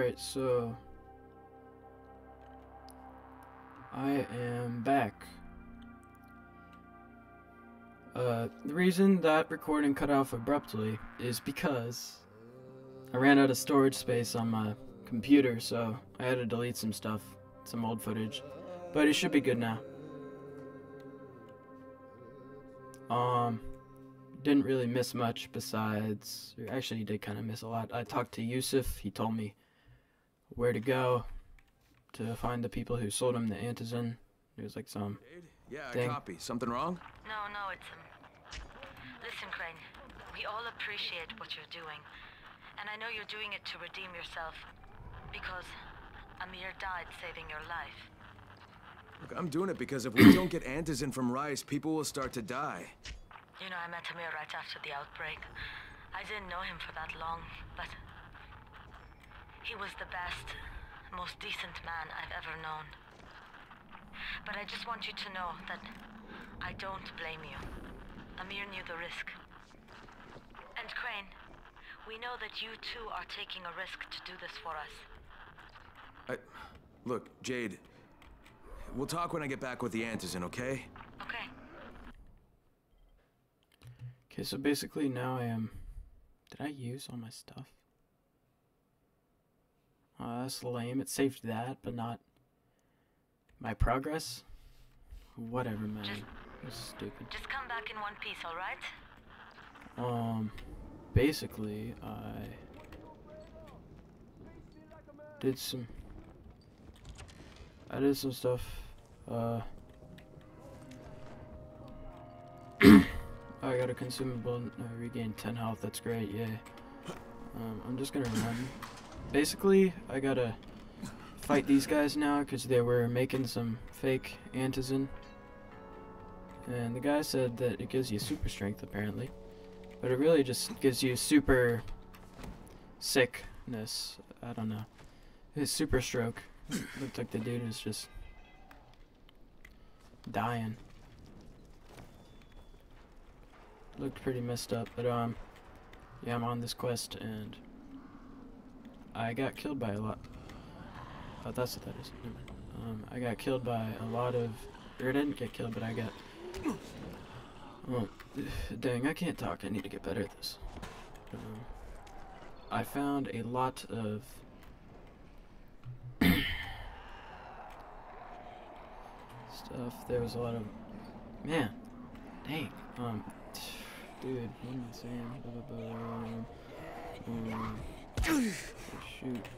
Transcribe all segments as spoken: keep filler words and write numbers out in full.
Alright, so I am back. Uh, the reason that recording cut off abruptly is because I ran out of storage space on my computer, so I had to delete some stuff, some old footage, but it should be good now. Um, didn't really miss much besides, or actually did kind of miss a lot. I talked to Yusuf. He told me where to go to find the people who sold him the antizin. It was like some Yeah, thing. I copy. Something wrong? No, no, it's um. Listen, Crane. We all appreciate what you're doing, and I know you're doing it to redeem yourself, because Amir died saving your life. Look, I'm doing it because if we don't get antizin from Rice, people will start to die. You know, I met Amir right after the outbreak. I didn't know him for that long, but he was the best, most decent man I've ever known. But I just want you to know that I don't blame you. Amir knew the risk. And Crane, we know that you too are taking a risk to do this for us. I... Look, Jade, we'll talk when I get back with the antizin, okay? Okay. Okay, so basically now I am... Did I use all my stuff? Oh, that's lame. It saved that, but not my progress. Whatever, man. Just, That's stupid. just come back in one piece, all right? Um, basically, I did some... I did some stuff. Uh... I got a consumable, I regained ten health, that's great, yay. Um, I'm just gonna run. Basically, I gotta fight these guys now because they were making some fake antizin. And the guy said that it gives you super strength, apparently. But it really just gives you super sickness. I don't know. His super stroke. Looked like the dude was just dying. Looked pretty messed up, but um, yeah, I'm on this quest and I got killed by a lot. Oh, that's what that is. Never mind. Um, I got killed by a lot of, or I didn't get killed, but I got. Oh, dang! I can't talk. I need to get better at this. Um, I found a lot of stuff. There was a lot of man. Dang. Um. Dude, what am I saying? Blah, blah, blah. Um, oh, shoot.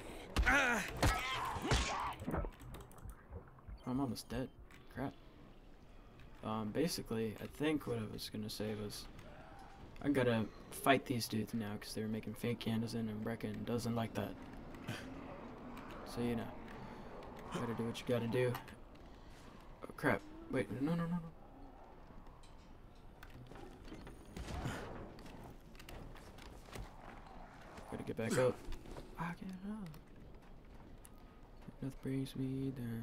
I'm almost dead. Crap. Um, basically, I think what I was gonna say was I gotta fight these dudes now because they were making fake antizin and Brecken doesn't like that. So, you know, gotta do what you gotta do. Oh, crap. Wait, no, no, no, no. Gotta get back up. Ah, get up. Nothing brings me down.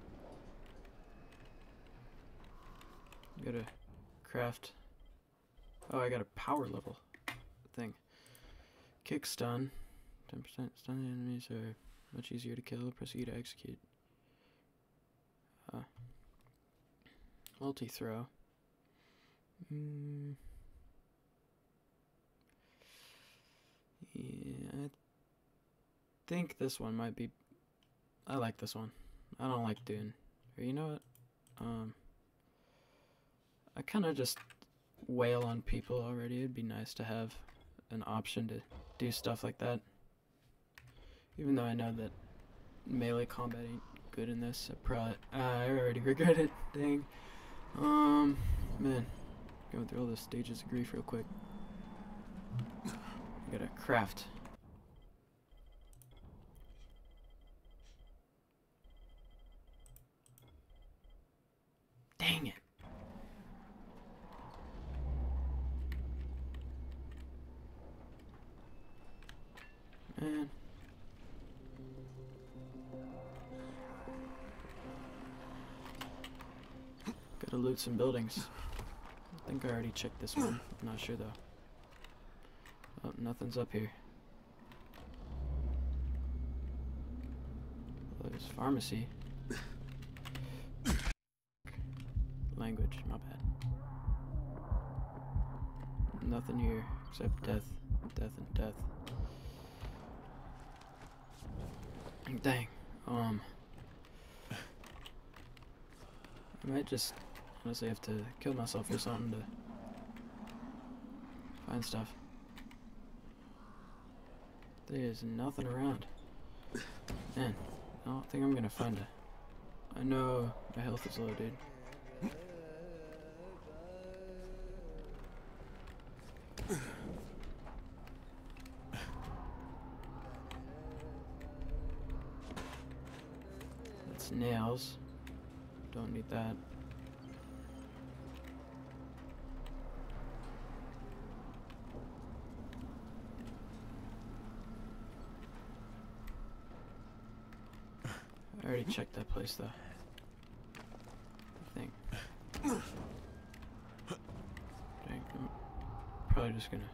Gotta craft. Oh, I got a power level thing. Kick stun. ten percent stun enemies are much easier to kill. Proceed to execute. Uh, multi throw. Hmm. Yeah, I think this one might be. I like this one. I don't like doing. Or you know what? Um, I kind of just wail on people already. It'd be nice to have an option to do stuff like that. Even though I know that melee combat ain't good in this, I probably I already regret it. Dang. Um, man, going through all the stages of grief real quick. I gotta craft. Dang it. Man. Gotta loot some buildings. I think I already checked this one. I'm not sure though. Oh, nothing's up here. This pharmacy. Language, my bad. Nothing here except death, death, and death. Dang. Um. I might just honestly have to kill myself or something to find stuff. There's nothing around. Man, I don't think I'm gonna find it. I know my health is low, dude. That's nails. Don't need that. I already checked that place though. I think. Dang, I'm probably just gonna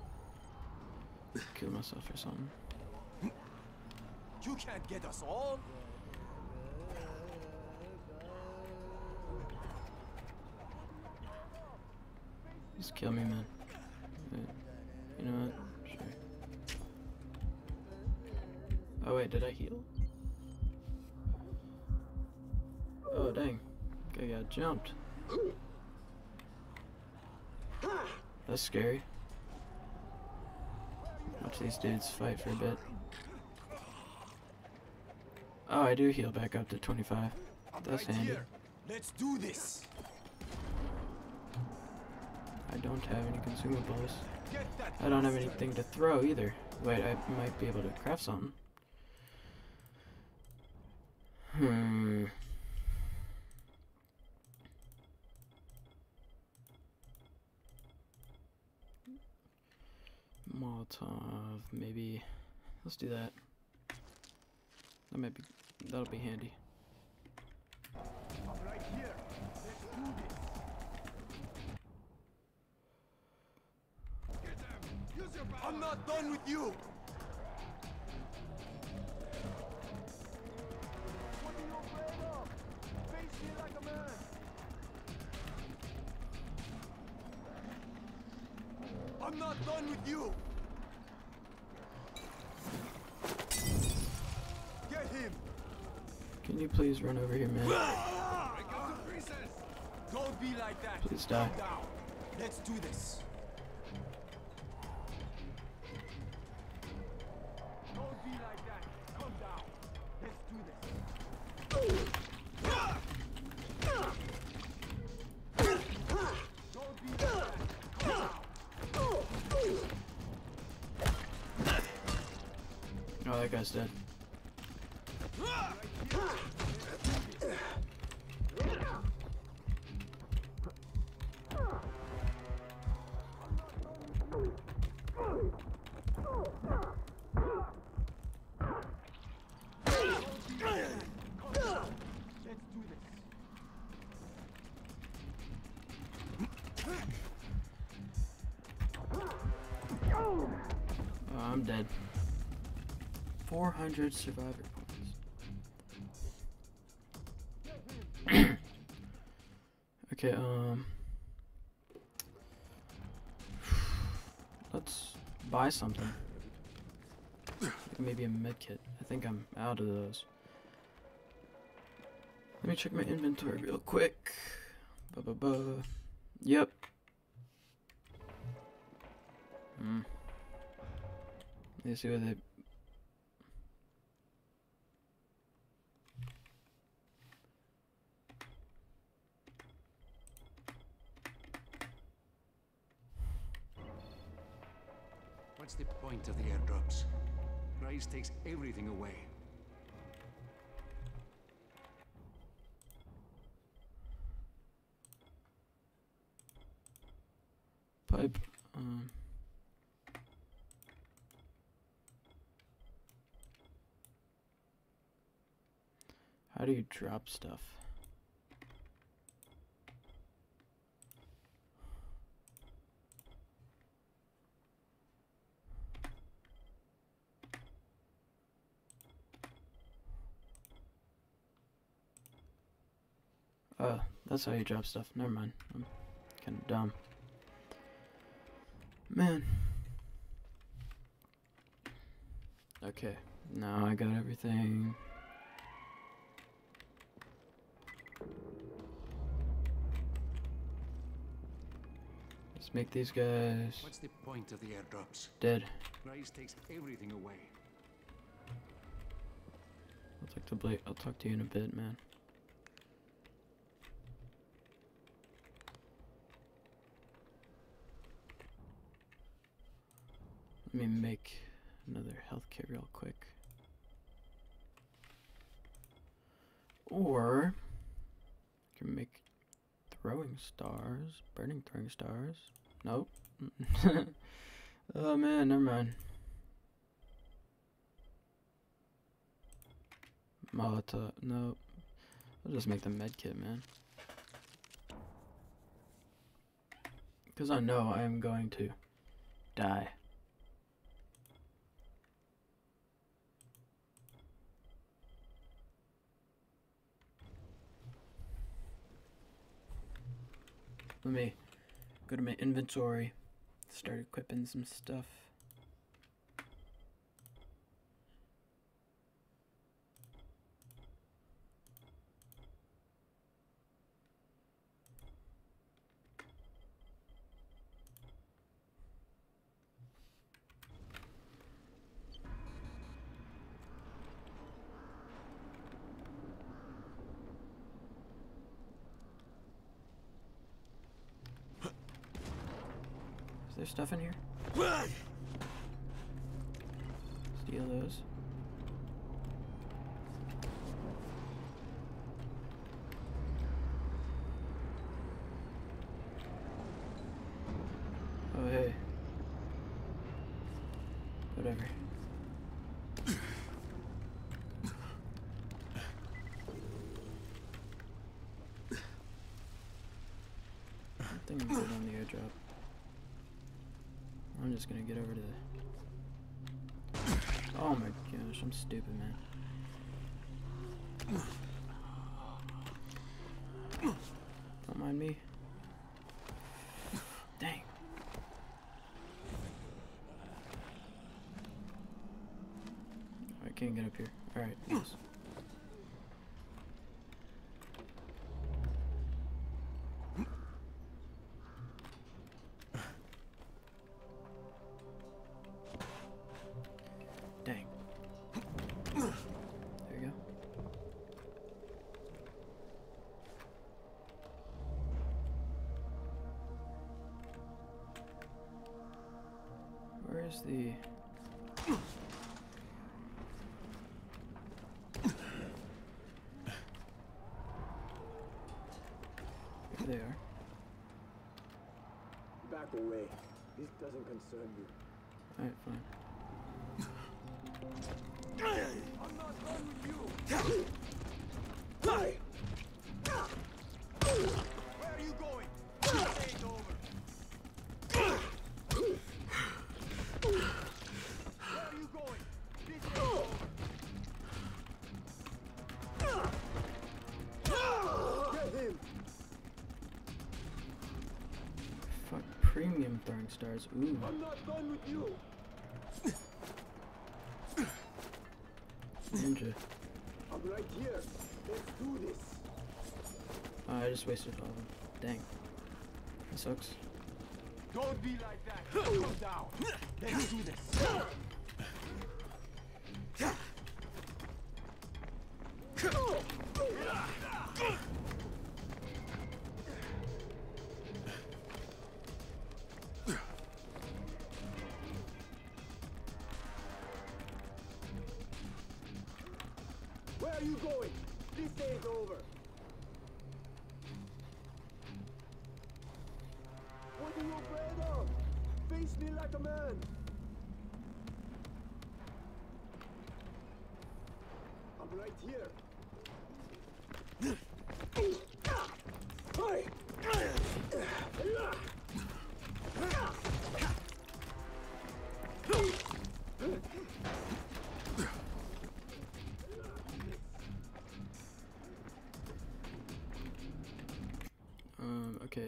kill myself or something. You can't get us all. Just kill me, man. Wait, you know what? Sure. Oh wait, did I heal? Oh dang. I got jumped. That's scary. Watch these dudes fight for a bit. Oh, I do heal back up to twenty-five. That's right handy. here. Let's do this. I don't have any consumables. Get that. I don't have anything to throw either. Wait, I might be able to craft something. Hmm. Molotov, maybe. Let's do that. That might be. That'll be handy. I'm right here. Let's do this. Get them. Use your power. I'm not done with you. What are you afraid of? Face me like a man. I'm not done with you. Get him. Can you please run over here, man? Don't be like that. Please die. Calm down. Let's do this. Don't be like that. Calm down. Let's do this. Don't be like that. Calm down. Oh, that guy's dead. Oh, I'm dead. four hundred survivor points. Okay, um... let's buy something. Like maybe a med kit. I think I'm out of those. Let me check my inventory real quick. Ba ba ba. Yep. Hmm. Let's see what they. What's the point of the airdrops? Price takes everything away. Pipe. Um. How do you drop stuff? Oh, that's how you drop stuff. Never mind. I'm kind of dumb. Man. Okay, now I got everything. Let's make these guys What's the point of the airdrops? dead. Rise takes everything away. I'll talk to Blake. I'll talk to you in a bit, man. Let me make another health kit real quick. Or I can make throwing stars, burning throwing stars. Nope. Oh man, never mind. Molotov. Nope. I'll just make the med kit, man. Because I know I am going to die. Let me go to my inventory, start equipping some stuff. Is there stuff in here? Steal those. Oh hey. Whatever. I think I'm good on the airdrop. I'm just gonna get over to the... Oh my gosh, I'm stupid, man. Don't mind me. Dang. I can't get up here. Alright, yes. Dang. There you go. Where is the... There they are. Back away. This doesn't concern you. Alright, fine. I'm not done with you. Where are you going? This ain't over. Where are you going? This ain't over. Get him. Fuck, premium throwing stars. Ooh. I'm not done with you. Ninja. I'm right here. Let's do this. Oh, I just wasted all of them. Dang. That sucks. Don't be like that. Come down. Let's do this. Where are you going? This ain't over. What are you afraid of? Face me like a man. I'm right here. Hi.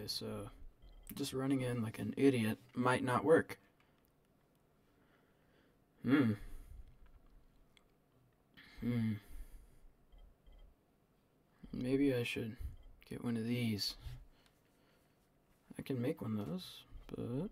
so just running in like an idiot might not work. Hmm. Hmm. Maybe I should get one of these. I can make one of those, but...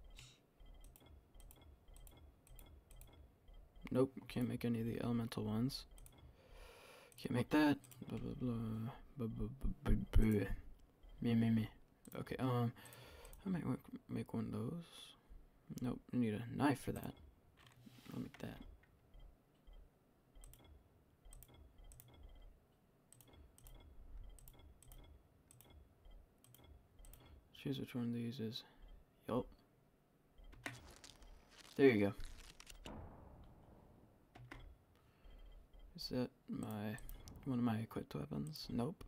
Nope, can't make any of the elemental ones. Can't make that. Blah blah blah. Blah blah blah blah blah. Me me me. Okay, um, I might make one of those. Nope, I need a knife for that. I'll make that. Choose which one of these is. Yup. There you go. Is that my one of my equipped weapons? Nope.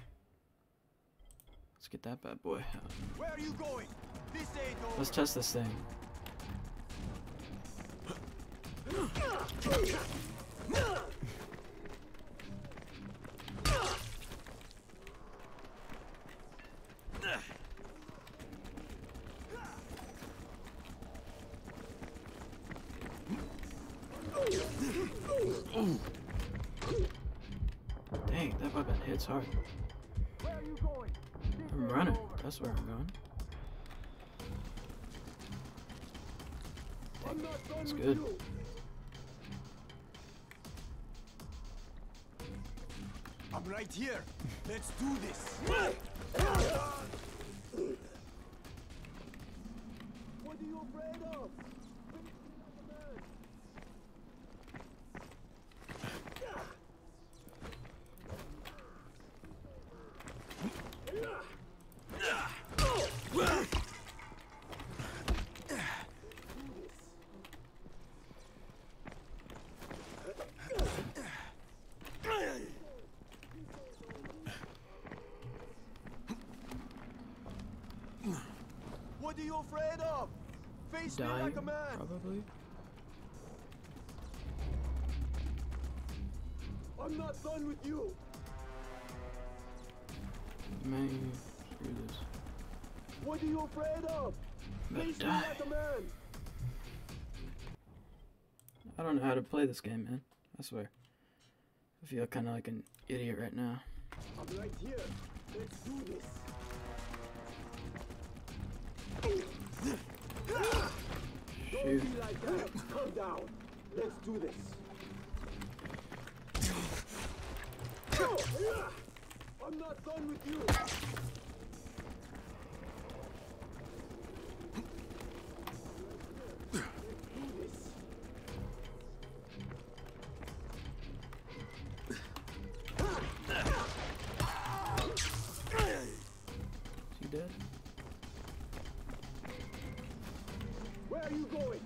Let's get that bad boy out. Where are you going? This ain't over. Let's test this thing. Dang, that weapon hits hard. Where are you going? I'm running. That's where I'm going. I'm not done That's with good. you. I'm right here. Let's do this. What are you afraid of? What are you afraid of? Face me Dying, like a man. probably. I'm not done with you. Man, screw this. What are you afraid of? I'm gonna Face me die. like a man. I don't know how to play this game, man. I swear. I feel kind of like an idiot right now. I'm right here. Let's do this. Don't Shoot. be like that. Calm down. Let's do this. I'm not done with you. Is he dead? Where are you going?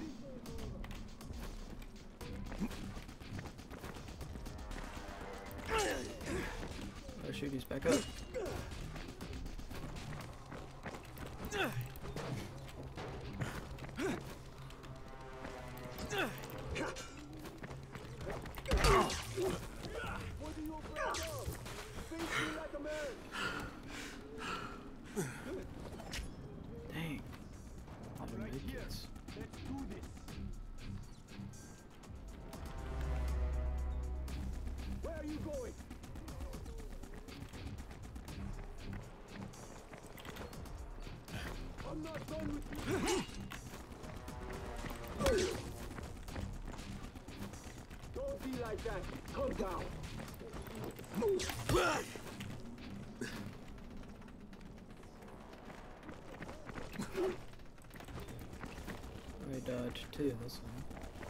Oh shoot, he's back up. What are you afraid of? Face me like a man. Dang. I'm Didn't right make here. it. Let's do this. Where are you going? I'm not done with you. Don't be like that. Calm down. I dodged too, this one.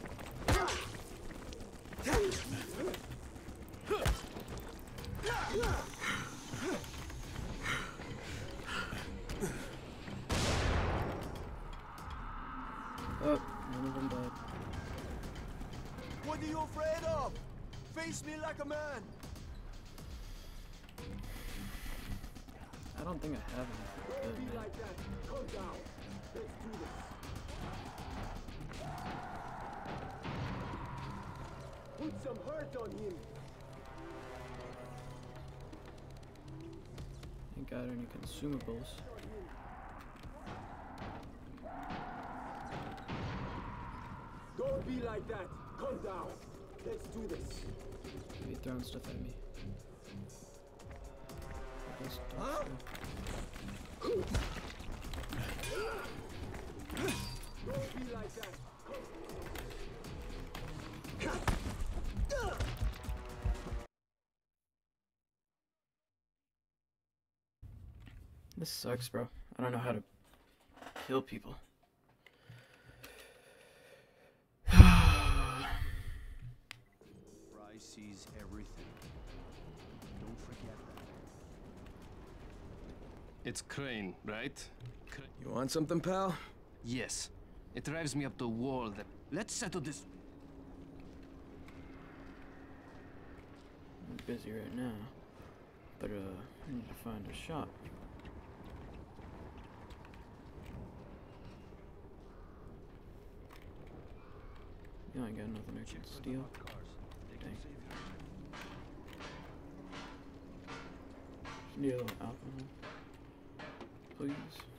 Oh, none of them died. What are you afraid of? Face me like a man. I don't think I have anything Don't good, be man. like that. Calm down. Let's do this. Put some hurt on him. I think got any consumables. Don't be like that. Calm down. Let's do this. Maybe throwing stuff at me. Just don't Huh? Don't be like that. This sucks, bro. I don't know how to kill people. Price sees everything. Don't forget that. It's Crane, right? Cra- You want something, pal? yes. It drives me up the wall that... Let's settle this... I'm busy right now, but uh, I need to find a shop. You ain't got nothing I can steal. Dang. Just need a little alcohol, please.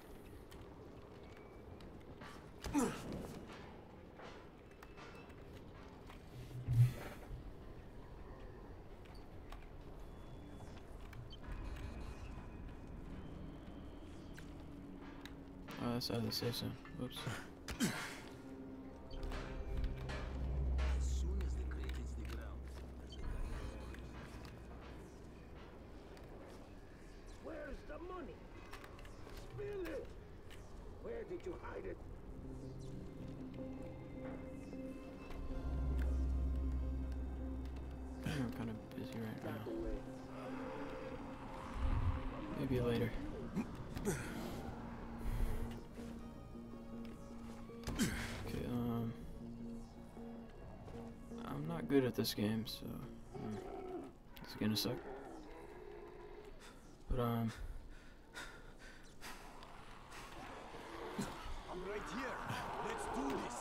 Oh, that's out of the safe zone. Whoops. As soon as the crate hits the ground, there's a guy. Where's the money? Spill it. Where did you hide it? I'm kind of busy right Back now. away. Maybe later. Okay, um... I'm not good at this game, so... mm, it's gonna suck. But, um... I'm right here. Let's do this.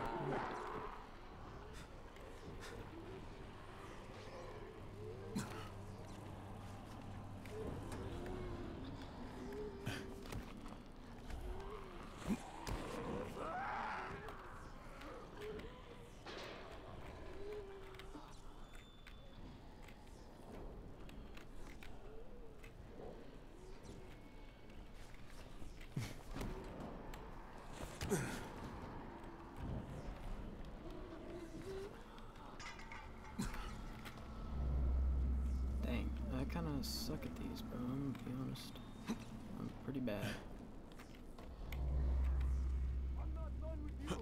Dang, I kinda suck at these, bro. I'm gonna be honest. I'm pretty bad. I'm not done with you.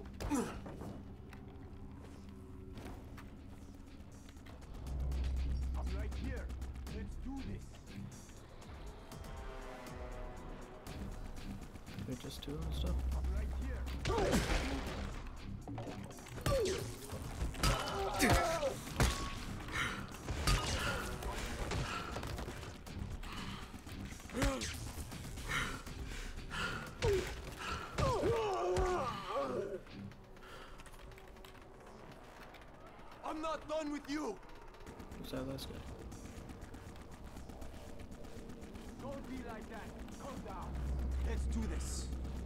I'm right here. Let's do this. They're just two and stuff. I'm right here. I'm not done with you. Who's that last guy? Don't be like that. Calm down. Let's do this.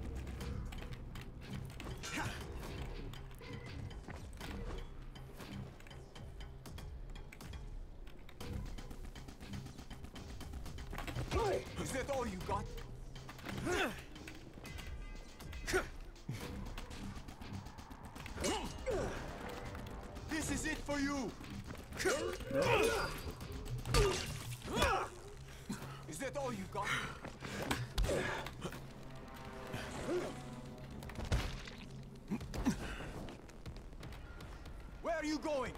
Is that all you got? This is it for you. Is that all you got? Where are you going?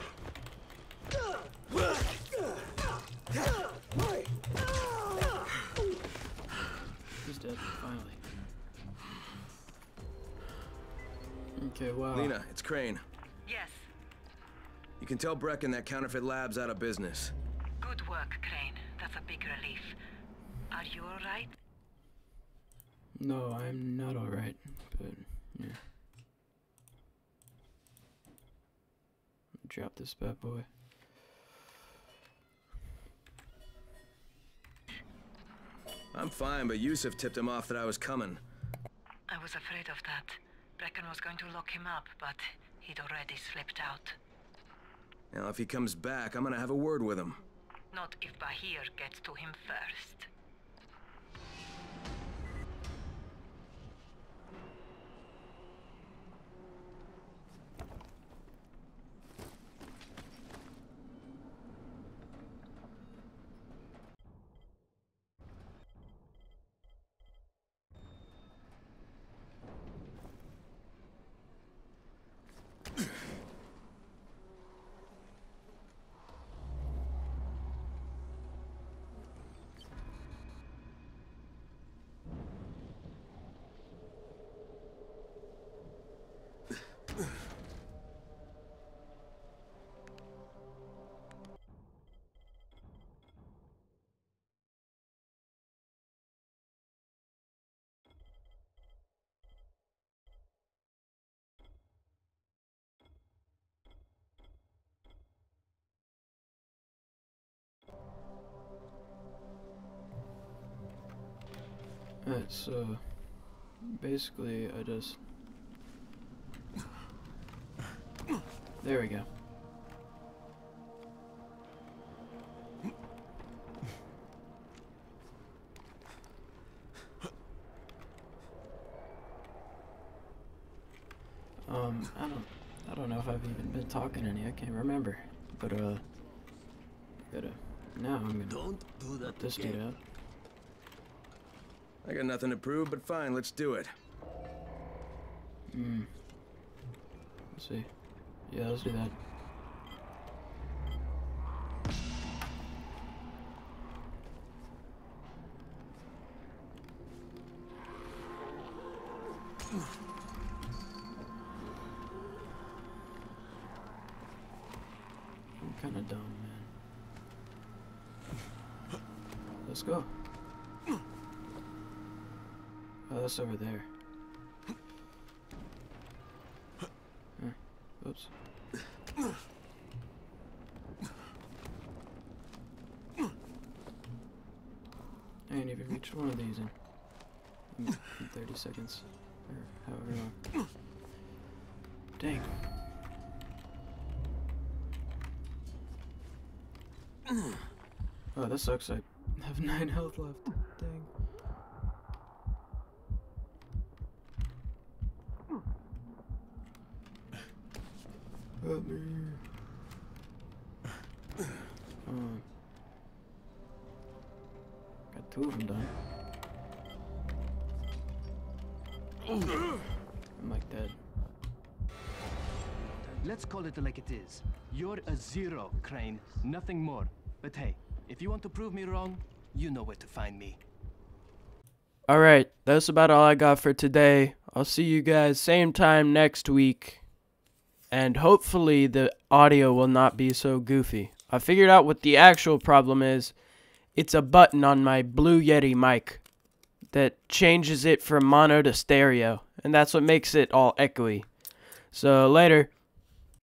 He's dead, finally. Okay, wow. Lena, it's Crane. Yes. You can tell Brecken that counterfeit lab's out of business. Good work, Crane. That's a big relief. Are you alright? No, I'm not alright, but yeah. Drop this bad boy. I'm fine, but Yusuf tipped him off that I was coming. I was afraid of that. Brecken was going to lock him up, but he'd already slipped out. Now, if he comes back, I'm gonna have a word with him. Not if Bahir gets to him first. Alright, so basically I just there we go. Um, I don't I don't know if I've even been talking any, I can't remember. But uh gotta now I'm gonna Don't do that let this again. dude out. I got nothing to prove, but fine, let's do it. Hmm. Let's see. Yeah, let's do that. I'm kinda dumb, man. Let's go. Oh, that's over there. Huh. Oops. I ain't even reached one of these in, in, in thirty seconds. Or however long. Dang. Oh, that sucks. I have nine health left. Dang. Help me. Um, got two of them done. I'm like dead. Let's call it like it is. You're a zero, Crane. Nothing more. But hey, if you want to prove me wrong, you know where to find me. Alright, that's about all I got for today. I'll see you guys same time next week. And hopefully the audio will not be so goofy. I figured out what the actual problem is. It's a button on my Blue Yeti mic that changes it from mono to stereo. And that's what makes it all echoey. So later.